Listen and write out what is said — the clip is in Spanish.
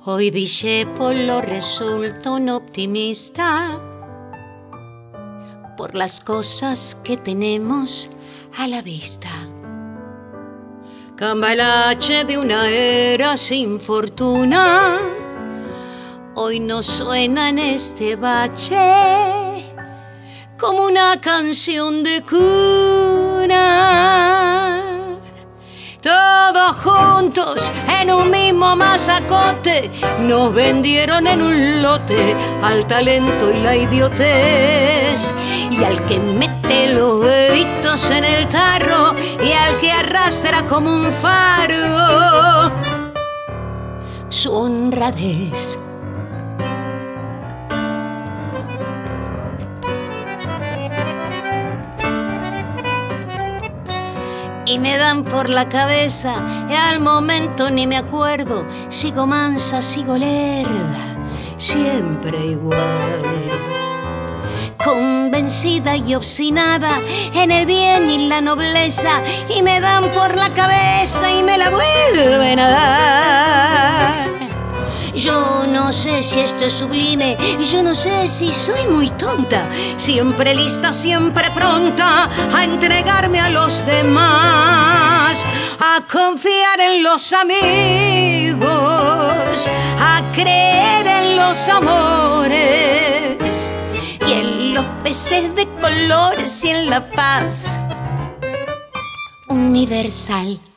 Hoy Discepolo resulta un optimista por las cosas que tenemos a la vista. Cambalache de una era sin fortuna, hoy nos suena en este bache como una canción de cuna. Todos juntos en un mismo masacote nos vendieron en un lote al talento y la idiotez, y al que mete los deditos en el tarro y al que arrastra como un faro su honradez. Y me dan por la cabeza, y al momento ni me acuerdo. Sigo mansa, sigo lerda, siempre igual. Convencida y obstinada en el bien y la nobleza, y me dan por la cabeza y me la vuelven a dar. Yo no sé si esto es sublime, yo no sé si soy muy tonta, siempre lista, siempre pronta a entregarme a los demás, a confiar en los amigos, a creer en los amores y en los peces de colores y en la paz universal.